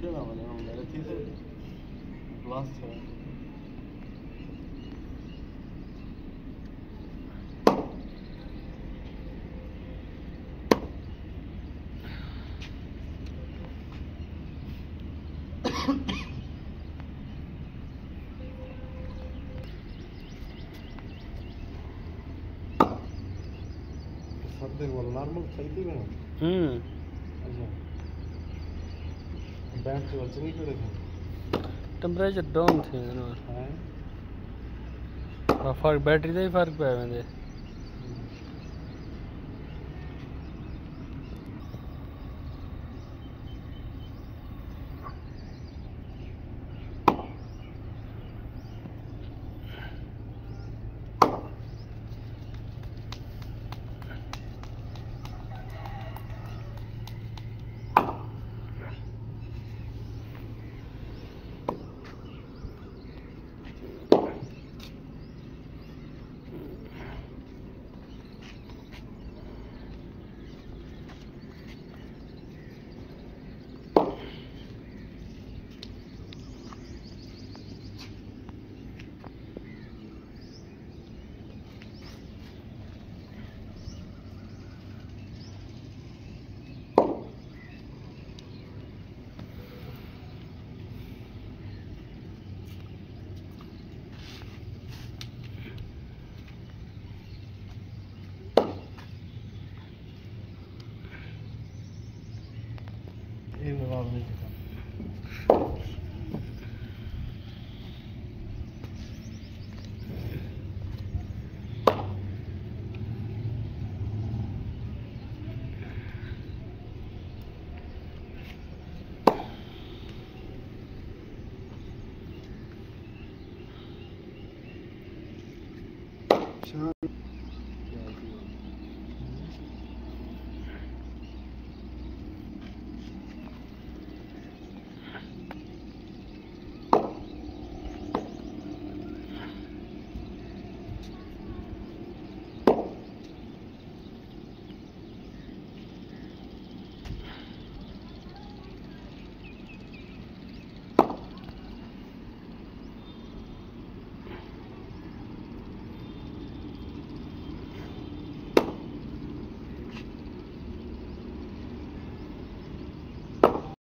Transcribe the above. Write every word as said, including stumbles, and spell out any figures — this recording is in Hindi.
उल्टे ना बने हम मेरे थी से ग्लास थे सर्दी वाला नॉर्मल सही थी ना हम्म अच्छा बैटरी वाले चंगी खड़े थे टेंपरेचर डाउन थी ना हां फर्क बैटरी ਦਾ ਹੀ फर्क ਪਿਆ ਵੰਦੇ ये नवाब नहीं था शाम